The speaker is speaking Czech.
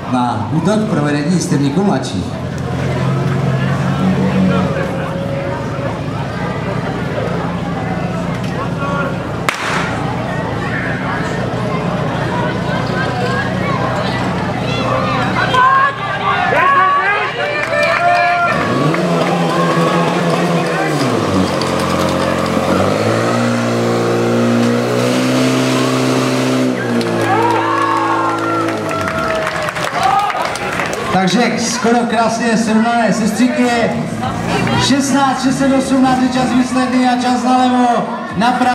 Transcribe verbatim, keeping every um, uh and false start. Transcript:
na útok provedení stevníků mladších. Takže skoro krásně srovnané sestříky. šestnáct šest set osmnáct je čas výsledný a čas nalevo napravo.